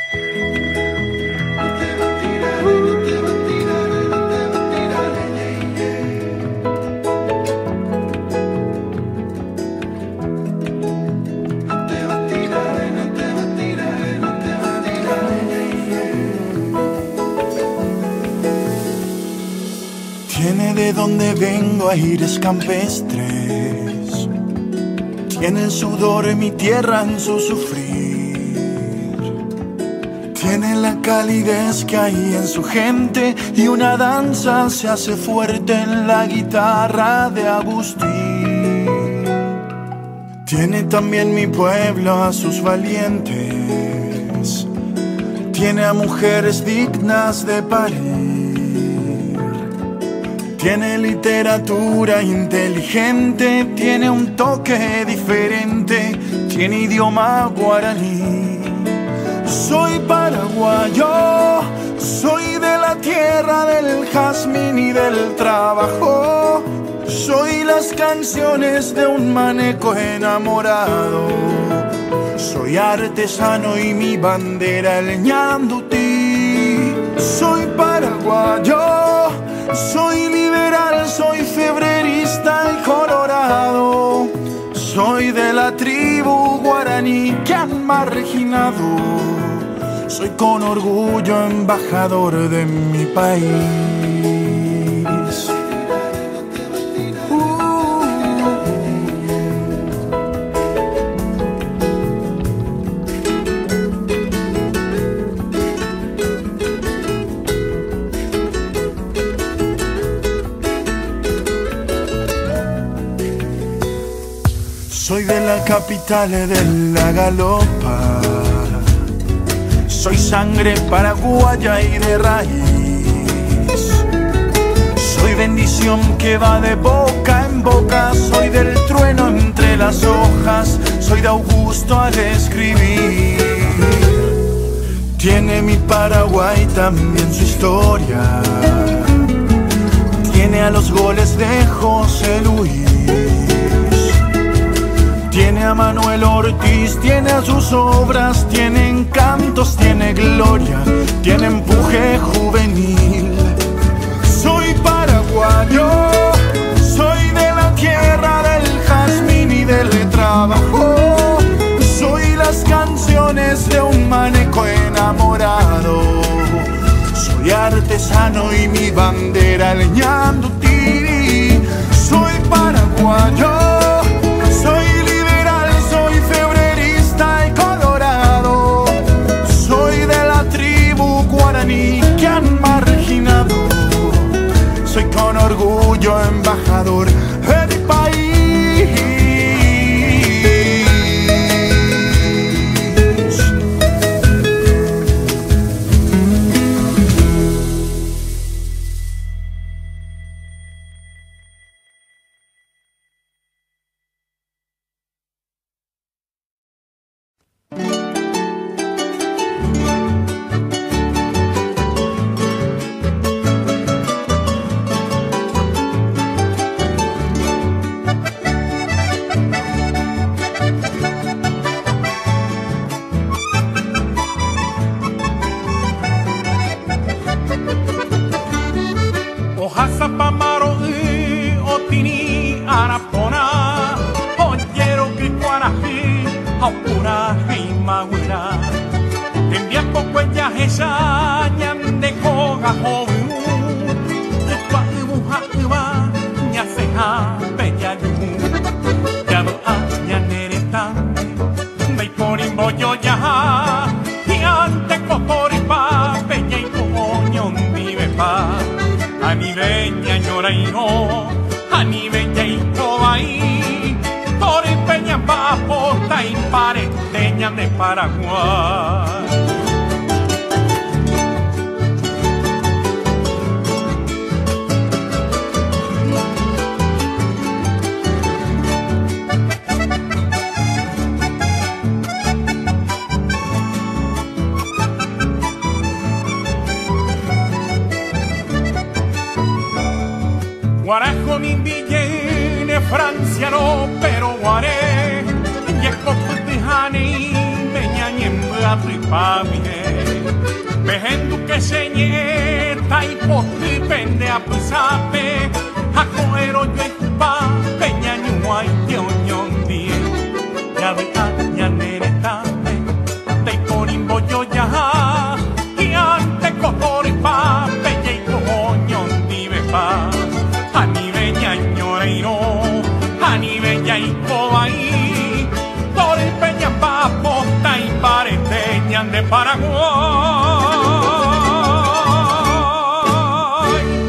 Tiene de donde vengo aires campestres, tiene el sudor de mi tierra en su sufrir, tiene la calidez que hay en su gente y una danza se hace fuerte en la guitarra de Agustín. Tiene también mi pueblo a sus valientes, tiene a mujeres dignas de parir. Tiene literatura inteligente, tiene un toque diferente, tiene idioma guaraní. Soy paraguayo, soy de la tierra del jazmín y del trabajo. Soy las canciones de un maneco enamorado. Soy artesano y mi bandera el ñandutí. Soy paraguayo, soy liberal, soy febrerista y colorado. Soy de la tribu guaraní que han marginado. Soy con orgullo embajador de mi país. Soy de la capital de la galopa, soy sangre paraguaya y de raíz. Soy bendición que va de boca en boca, soy del trueno entre las hojas, soy de Augusto al escribir. Tiene mi Paraguay también su historia, tiene a los goles de José Luis. Tiene a Manuel Ortiz, tiene a sus obras, tiene encantos, tiene gloria, tiene empuje juvenil. Soy paraguayo, soy de la tierra del jazmín y del trabajo. Soy las canciones de un maneco enamorado. Soy artesano y mi bandera el ñandutí. Soy paraguayo, soy liberal, soy febrerista y colorado. Soy de la tribu guaraní que han marginado. Soy con orgullo embajador del país. Guarajo mi viene Francia no pero guaré y es de Jani peña ni rato y pa' mi vejendo que señeta y posti pende a pisape a coero yo y pa peña ñuay ñoñon die ya ve aña neretame te porimbo yo ya y ante cotori pa peña y coñon dive pa a ni veña ñoreiro a ni veña y cobaí por el peña pa posta y pareteñan de Paraguay.